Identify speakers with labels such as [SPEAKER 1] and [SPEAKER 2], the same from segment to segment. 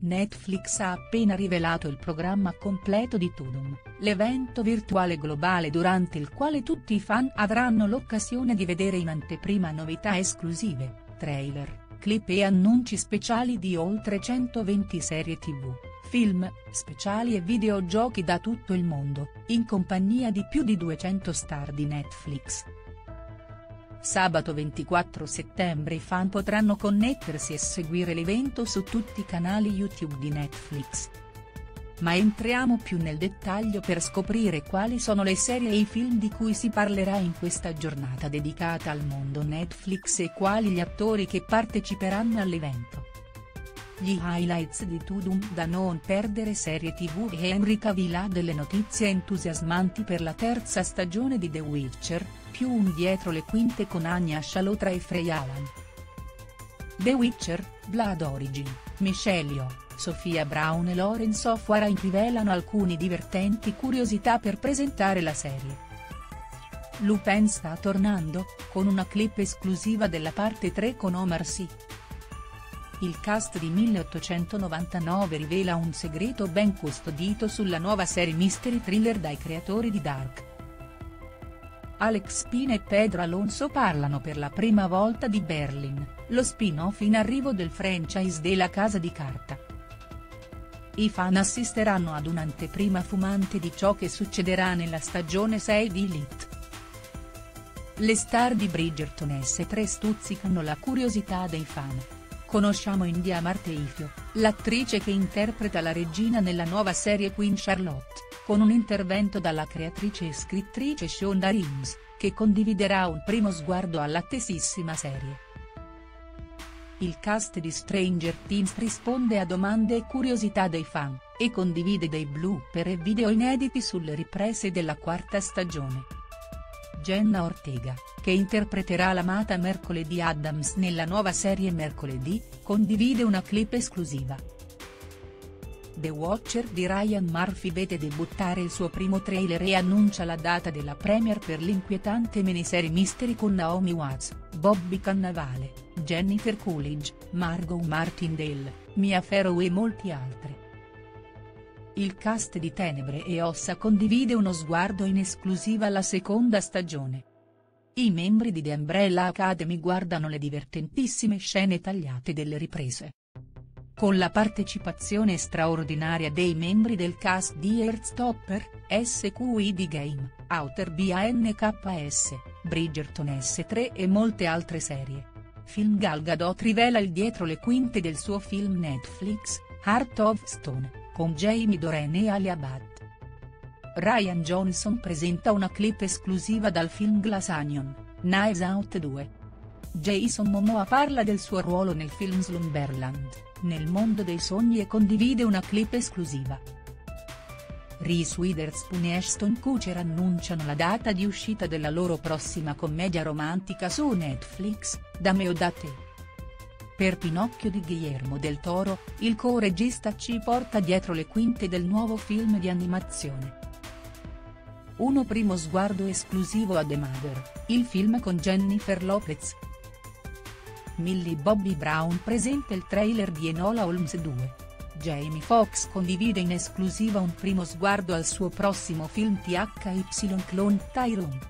[SPEAKER 1] Netflix ha appena rivelato il programma completo di Tudum, l'evento virtuale globale durante il quale tutti i fan avranno l'occasione di vedere in anteprima novità esclusive, trailer, clip e annunci speciali di oltre 120 serie tv, film, speciali e videogiochi da tutto il mondo, in compagnia di più di 200 star di Netflix. Sabato 24 settembre i fan potranno connettersi e seguire l'evento su tutti i canali YouTube di Netflix. Ma entriamo più nel dettaglio per scoprire quali sono le serie e i film di cui si parlerà in questa giornata dedicata al mondo Netflix e quali gli attori che parteciperanno all'evento. Gli highlights di Tudum da non perdere: serie tv e Henry Cavill ha delle notizie entusiasmanti per la terza stagione di The Witcher, più un dietro le quinte con Anya Chalotra e Frey Alan. The Witcher, Blood Origin, Michelle Yeoh, Sofia Brown e Lawrence of Arabia rivelano alcune divertenti curiosità per presentare la serie. Lupin sta tornando, con una clip esclusiva della parte 3 con Omar Sy. Il cast di 1899 rivela un segreto ben custodito sulla nuova serie mystery thriller dai creatori di Dark. Alex Pina e Pedro Alonso parlano per la prima volta di Berlin, lo spin-off in arrivo del franchise della Casa di Carta. I fan assisteranno ad un'anteprima fumante di ciò che succederà nella stagione 6 di Elite. Le star di Bridgerton S3 stuzzicano la curiosità dei fan. Conosciamo India Marteifio, l'attrice che interpreta la regina nella nuova serie Queen Charlotte, con un intervento dalla creatrice e scrittrice Shonda Rhimes, che condividerà un primo sguardo all'attesissima serie. Il cast di Stranger Things risponde a domande e curiosità dei fan, e condivide dei blooper e video inediti sulle riprese della quarta stagione. Jenna Ortega, che interpreterà l'amata Mercoledì Addams nella nuova serie Mercoledì, condivide una clip esclusiva. The Watcher di Ryan Murphy vede debuttare il suo primo trailer e annuncia la data della premiere per l'inquietante miniserie Mystery con Naomi Watts, Bobby Cannavale, Jennifer Coolidge, Margot Martindale, Mia Farrow e molti altri. Il cast di Tenebre e Ossa condivide uno sguardo in esclusiva alla seconda stagione. I membri di The Umbrella Academy guardano le divertentissime scene tagliate delle riprese. Con la partecipazione straordinaria dei membri del cast di Heartstopper, SQID Game, Outer BANKS, Bridgerton S3 e molte altre serie. Film Gal Gadot rivela il dietro le quinte del suo film Netflix, Heart of Stone, con Jamie Dornan e Alia Bhatt. Ryan Johnson presenta una clip esclusiva dal film Glass Onion, Knives Out 2. Jason Momoa parla del suo ruolo nel film Slumberland, nel mondo dei sogni e condivide una clip esclusiva. Reese Witherspoon e Ashton Kutcher annunciano la data di uscita della loro prossima commedia romantica su Netflix, Da me o da te. Per Pinocchio di Guillermo del Toro, il co-regista ci porta dietro le quinte del nuovo film di animazione. Uno primo sguardo esclusivo a The Mother, il film con Jennifer Lopez. Millie Bobby Brown presenta il trailer di Enola Holmes 2. Jamie Foxx condivide in esclusiva un primo sguardo al suo prossimo film THY Clone Tyrone.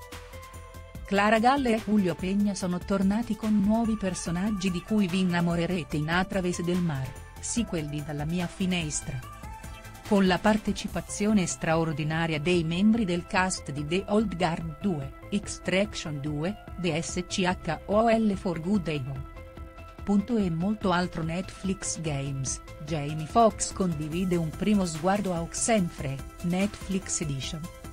[SPEAKER 1] Clara Galle e Julio Peña sono tornati con nuovi personaggi di cui vi innamorerete in A Través del Mar, sequel di Dalla mia finestra. Con la partecipazione straordinaria dei membri del cast di The Old Guard 2, Extraction 2, The SCHOL for Good Evil. E molto altro. Netflix Games, Jamie Foxx condivide un primo sguardo a Oxenfree, Netflix Edition.